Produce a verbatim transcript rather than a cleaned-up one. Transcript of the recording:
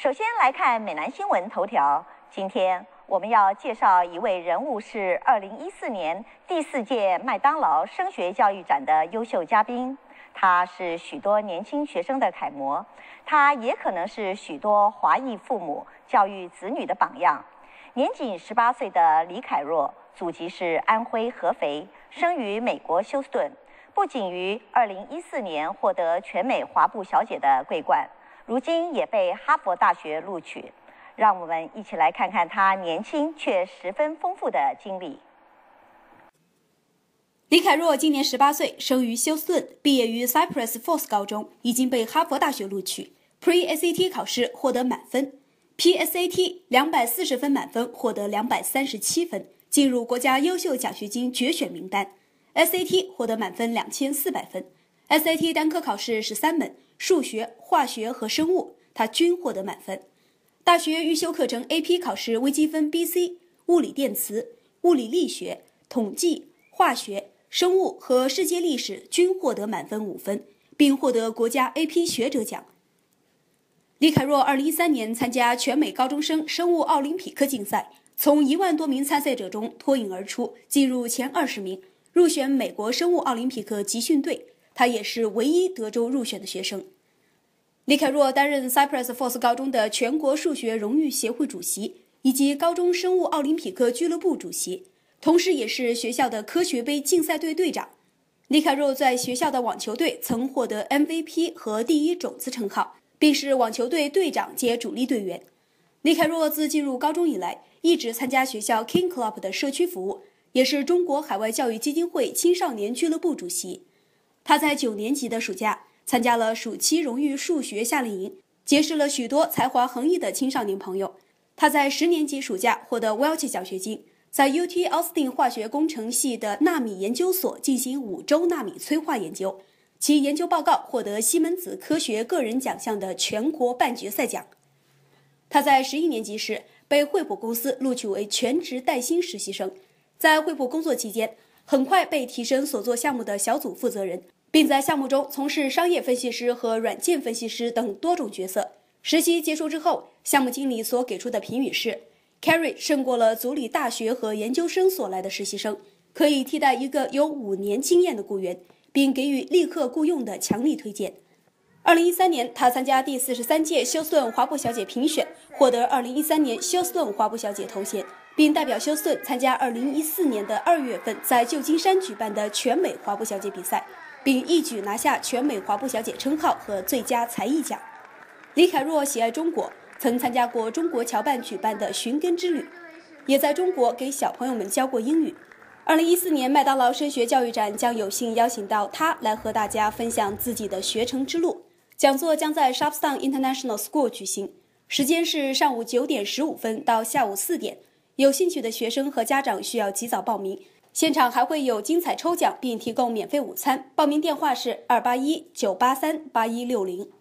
首先来看美南新闻头条。今天我们要介绍一位人物，是二零一四年第四届麦当劳升学教育展的优秀嘉宾。他是许多年轻学生的楷模，他也可能是许多华裔父母教育子女的榜样。年仅十八岁的李凯若，祖籍是安徽合肥，生于美国休斯顿，不仅于二零一四年获得全美华部小姐的桂冠，如今也被哈佛大学录取。让我们一起来看看他年轻却十分丰富的经历。 李凯若今年十八岁，生于休斯顿，毕业于 Cypress Falls 高中，已经被哈佛大学录取。Pre-S A T 考试获得满分 ，P S A T 两百四十分满分获得两百三十七分，进入国家优秀奖学金决选名单。S A T 获得满分两千四百分 ，S A T 单科考试十三门，数学、化学和生物，他均获得满分。大学预修课程 A P 考试微积分 B C、物理电磁、物理力学、统计、化学、生物和世界历史均获得满分五分，并获得国家 A P 学者奖。李凯若二零一三年参加全美高中生生物奥林匹克竞赛，从一万多名参赛者中脱颖而出，进入前二十名，入选美国生物奥林匹克集训队。他也是唯一德州入选的学生。李凯若担任 Cypress Falls 高中的全国数学荣誉协会主席，以及高中生物奥林匹克俱乐部主席，同时也是学校的科学杯竞赛队队长。李凯若在学校的网球队曾获得 M V P 和第一种子称号，并是网球队队长兼主力队员。李凯若自进入高中以来，一直参加学校 King Club 的社区服务，也是中国海外教育基金会青少年俱乐部主席。他在九年级的暑假参加了暑期荣誉数学夏令营，结识了许多才华横溢的青少年朋友。他在十年级暑假获得 Welch 奖学金，在 U T Austin 化学工程系的纳米研究所进行五周纳米催化研究，其研究报告获得西门子科学个人奖项的全国半决赛奖。他在十一年级时被惠普公司录取为全职带薪实习生，在惠普工作期间，很快被提升所做项目的小组负责人，并在项目中从事商业分析师和软件分析师等多种角色。实习结束之后，项目经理所给出的评语是 Carrie 胜过了组里大学和研究生所来的实习生，可以替代一个有五年经验的雇员，并给予立刻雇用的强力推荐。二零一三年，他参加第四十三届休斯顿华埠小姐评选，获得二零一三年休斯顿华埠小姐头衔，并代表休斯顿参加二零一四年的二月份在旧金山举办的全美华埠小姐比赛，并一举拿下全美华埠小姐称号和最佳才艺奖。李凯若喜爱中国，曾参加过中国侨办举办的寻根之旅，也在中国给小朋友们教过英语。二零一四年麦当劳升学教育展将有幸邀请到他来和大家分享自己的学成之路。讲座将在 Shopstown International School 举行，时间是上午九点十五分到下午四点。有兴趣的学生和家长需要及早报名。现场还会有精彩抽奖，并提供免费午餐。报名电话是二八一九八三八一六零。